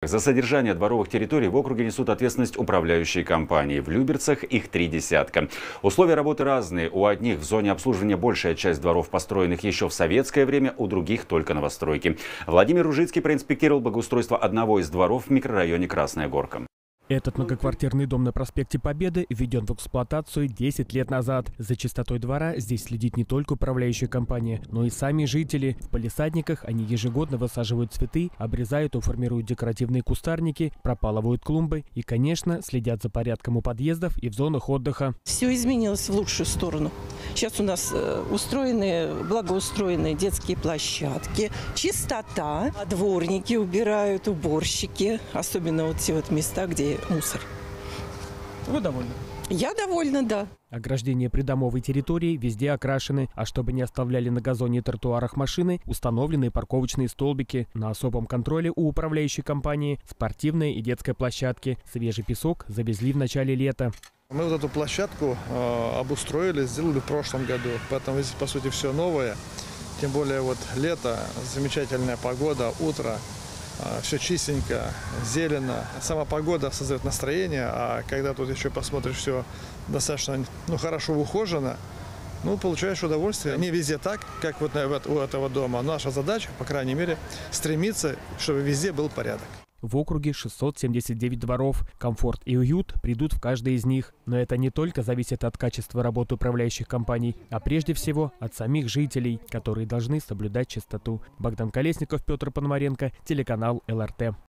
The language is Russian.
За содержание дворовых территорий в округе несут ответственность управляющие компании. В Люберцах их 30. Условия работы разные. У одних в зоне обслуживания большая часть дворов, построенных еще в советское время, у других только новостройки. Владимир Ружицкий проинспектировал благоустройство одного из дворов в микрорайоне Красная Горка. Этот многоквартирный дом на проспекте Победы введен в эксплуатацию 10 лет назад. За чистотой двора здесь следит не только управляющая компания, но и сами жители. В палисадниках они ежегодно высаживают цветы, обрезают и формируют декоративные кустарники, пропалывают клумбы и, конечно, следят за порядком у подъездов и в зонах отдыха. Все изменилось в лучшую сторону. Сейчас у нас благоустроенные детские площадки, чистота, дворники убирают, уборщики, особенно вот те вот места, где мусор. Вы довольны? Я довольна, да. Ограждения придомовой территории везде окрашены, а чтобы не оставляли на газоне и тротуарах машины, установлены парковочные столбики. На особом контроле у управляющей компании спортивные и детская площадки. Свежий песок завезли в начале лета. Мы вот эту площадку обустроили, сделали в прошлом году, поэтому здесь, по сути, все новое. Тем более вот лето, замечательная погода, утро, все чистенько, зелено. Сама погода создает настроение, а когда тут еще посмотришь, все достаточно хорошо ухожено, получаешь удовольствие. Не везде так, как вот у этого дома. Наша задача, по крайней мере, стремиться, чтобы везде был порядок. В округе 679 дворов. Комфорт и уют придут в каждый из них. Но это не только зависит от качества работы управляющих компаний, а прежде всего от самих жителей, которые должны соблюдать чистоту. Богдан Колесников, Петр Пономаренко, телеканал ЛРТ.